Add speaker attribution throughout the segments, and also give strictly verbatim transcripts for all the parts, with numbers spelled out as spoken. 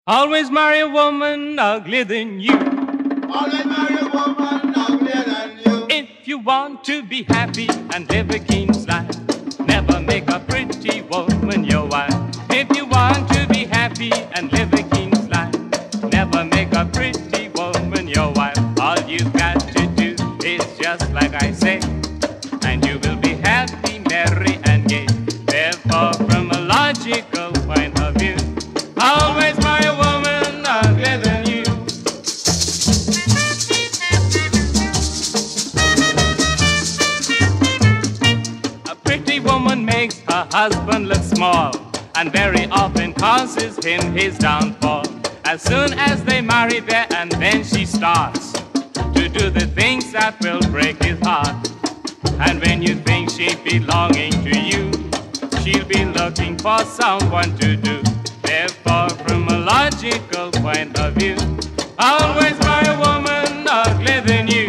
Speaker 1: Always marry a woman uglier than you.
Speaker 2: Always marry a woman uglier than you.
Speaker 1: If you want to be happy and live a king's life, never make a pretty woman your wife. If you want to be happy and live a king's life, never make a pretty woman your wife. All you've got to do is just like I say, and you will be happy, merry and gay. Therefore, from a logical point of view, always marry a woman uglier than you. A pretty woman makes her husband look small, and very often causes him his downfall. As soon as they marry there and then she starts to do the things that will break his heart. And when you think she's belonging to you, she'll be looking for someone to do. Therefore, from a logical point of view, always marry a woman uglier than you.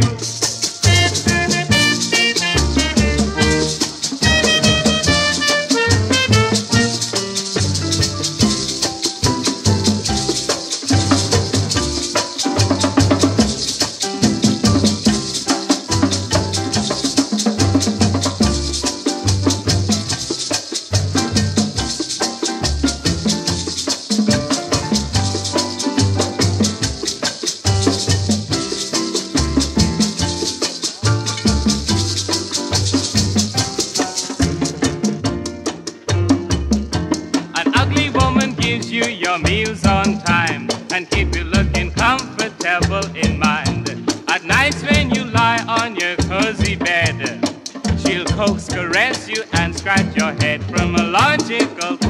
Speaker 1: Gives you your meals on time and keep you looking comfortable in mind. At nights when you lie on your cozy bed, she'll coax, caress you and scratch your head. From a logical